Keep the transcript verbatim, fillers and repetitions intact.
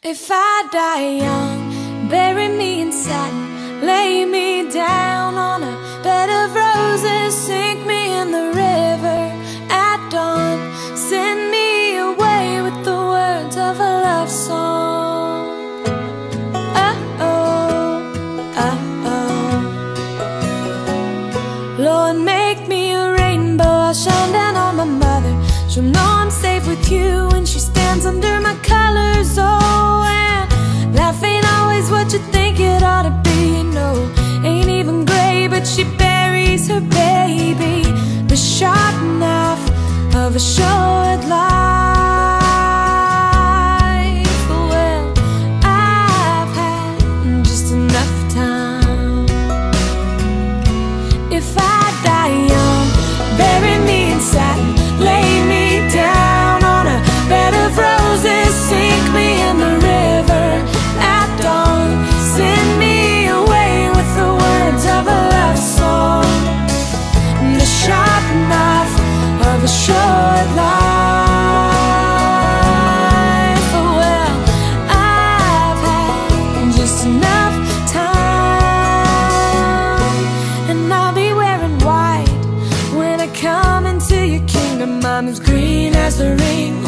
If I die young, bury me in satin, lay me down on a bed of roses, sink me in the river at dawn, send me away with the words of a love song. Uh-oh, uh-oh. Lord, make me a rainbow, I'll shine down on my mother. She'll know I'm safe with you when she stands under my colors. Oh, and life ain't always what you think it ought to be. No, ain't even gray, but she buries her baby. The sharp knife of a short life. Well, I've had just enough time. If I die young, bury me in satin, lay me down on a bed of roses, sink me in the river at dawn, send me away with the words of a love song. The sharp knife of a short life. Well, I've had just enough time, and I'll be wearing white when I come into your kingdom. I'm as green as the ring